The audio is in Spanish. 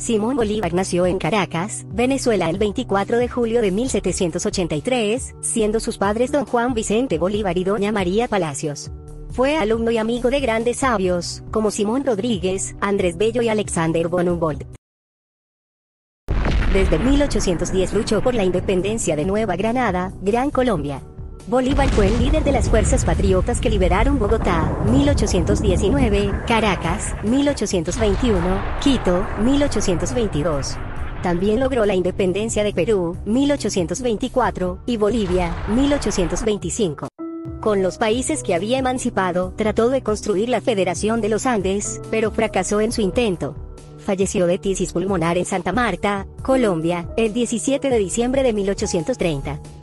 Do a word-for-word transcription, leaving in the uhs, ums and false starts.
Simón Bolívar nació en Caracas, Venezuela el veinticuatro de julio de mil setecientos ochenta y tres, siendo sus padres don Juan Vicente Bolívar y doña María Palacios. Fue alumno y amigo de grandes sabios, como Simón Rodríguez, Andrés Bello y Alexander von Humboldt. Desde mil ochocientos diez luchó por la independencia de Nueva Granada, Gran Colombia. Bolívar fue el líder de las fuerzas patriotas que liberaron Bogotá, mil ochocientos diecinueve, Caracas, mil ochocientos veintiuno, Quito, mil ochocientos veintidós. También logró la independencia de Perú, mil ochocientos veinticuatro, y Bolivia, mil ochocientos veinticinco. Con los países que había emancipado, trató de construir la Federación de los Andes, pero fracasó en su intento. Falleció de tisis pulmonar en Santa Marta, Colombia, el diecisiete de diciembre de mil ochocientos treinta.